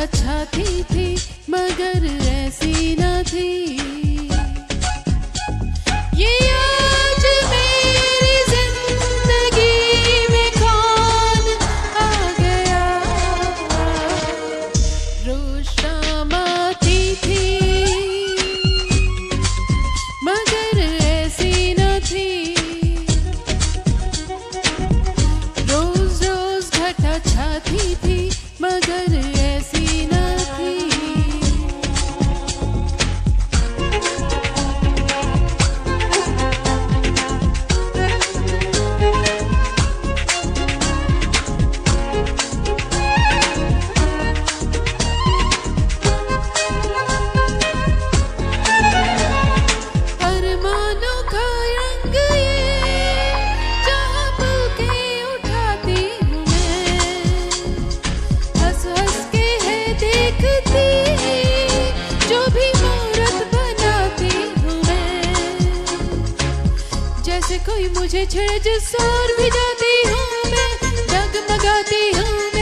चाहती थी मगर ऐसी न थी। ये आज मेरी जिंदगी में कौन आ गया। रोज शाम आती थी मगर ऐसी न थी। रोज रोज घटा छाती थी मगर ऐसी न थी। अरमानों का रंग ये जहाँ पलके उठाती हूँ मैं। हंस हंस के है देखती जो भी मूरत बनाती हूँ मैं। जैसे कोई मुझे छेड़ जिस ओर भी जाती हूँ मैं, डगमगाती हूँ